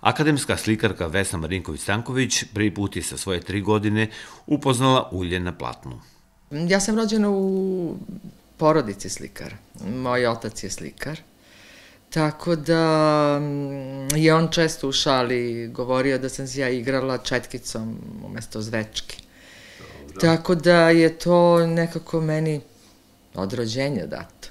Akademska slikarka Vesna Marinković-Stanković prvi put je sa svoje 3 godine upoznala ulje na platnu. Ja sam rođena u porodici slikara. Moj otac je slikar. Tako da je on često u šali govorio da sam se ja igrala četkicom umesto zvečki. Tako da je to nekako meni od rođenja dato.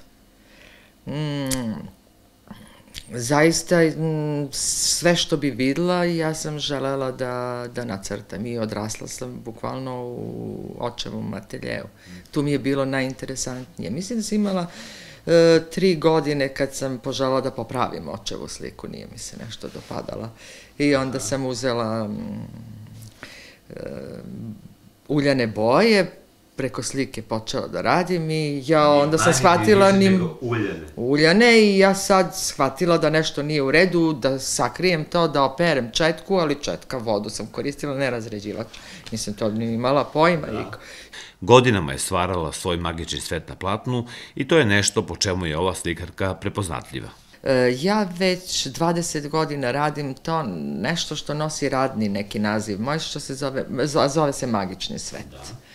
Zaista sve što bi videla ja sam želela da nacrtam i odrasla sam bukvalno u očevom ateljeu. Tu mi je bilo najinteresantnije. Mislim da sam imala 3 godine kad sam poželjela da popravim očevu sliku, nije mi se nešto dopadala. I onda sam uzela uljane boje, preko slike počela da radim i ja onda sam shvatila uljane i ja sad shvatila da nešto nije u redu, da sakrijem to, da operem četku, ali četka vodu sam koristila, ne razređivač. Nisam to ni imala pojma. Godinama je stvarala svoj magični svet na platnu i to je nešto po čemu je ova slikarka prepoznatljiva. Ja već 20 godina radim to nešto što nosi radni neki naziv moj, što se zove se magični svet.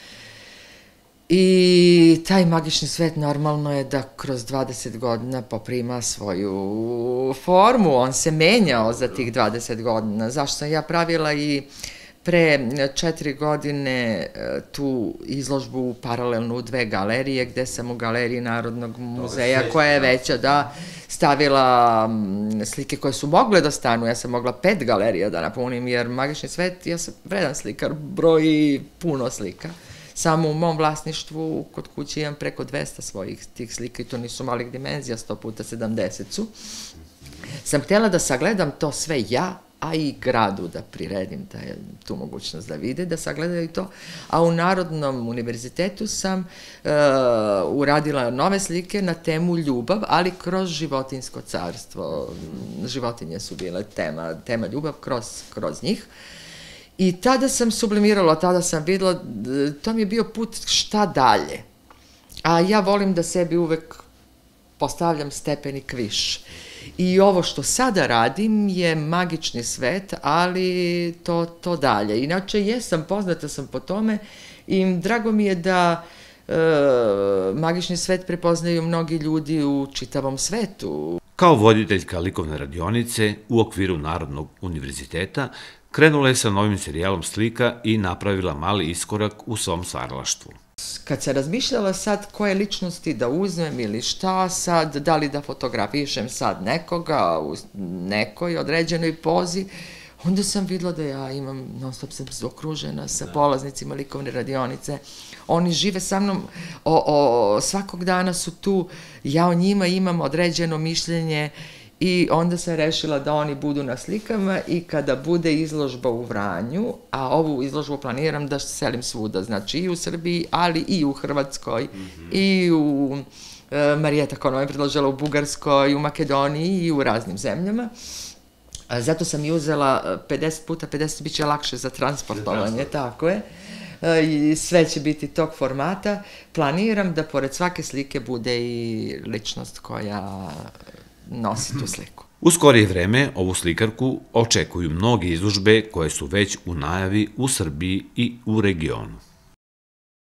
I taj magični svet normalno je da kroz 20 godina poprima svoju formu, on se menjao za tih 20 godina. Zašto sam ja pravila i pre 4 godine tu izložbu paralelno u 2 galerije, gde sam u galeriji Narodnog muzeja, koja je veća, da stavila slike koje su mogle da stanu. Ja sam mogla 5 galerija da napunim, jer magični svet, ja sam vredan slikar, broji puno slika. Samo u mom vlasništvu kod kuće imam preko 200 svojih tih slika i to nisu malih dimenzija, 100 puta 70 su. Sam htjela da sagledam to sve ja, a i gradu da priredim tu mogućnost da vide, da sagledaju to. A u Narodnom univerzitetu sam uradila nove slike na temu ljubav, ali kroz životinjsko carstvo. Životinje su bile tema ljubav kroz njih. I tada sam sublimirala, tada sam videla, to mi je bio put šta dalje. A ja volim da sebi uvek postavljam stepenik više. I ovo što sada radim je magični svet, ali to dalje. Inače, poznata sam po tome i drago mi je da magični svet prepoznaju mnogi ljudi u čitavom svetu. Kao voditeljka likovne radionice u okviru Narodnog univerziteta, krenula je sa novim serijalom slika i napravila mali iskorak u svom stvaralaštvu. Kad sam razmišljala sad koje ličnosti da uzmem ili šta sad, da li da fotografišem sad nekoga u nekoj određenoj pozi, onda sam videla da ja imam, non stop sam okružena sa polaznicima likovne radionice. Oni žive sa mnom, svakog dana su tu, ja o njima imam određeno mišljenje i onda sam rešila da oni budu na slikama i kada bude izložba u Vranju, a ovu izložbu planiram da selim svuda, znači i u Srbiji, ali i u Hrvatskoj, i u Marijeta Konova je predložila u Bugarskoj, i u Makedoniji i u raznim zemljama. Zato sam i uzela 50 puta 50, bit će lakše za transportovanje, tako je. I sve će biti tog formata. Planiram da pored svake slike bude i ličnost koja nosi tu sliku. U skorije vreme ovu slikarku očekuju mnoge izložbe koje su već u najavi u Srbiji i u regionu.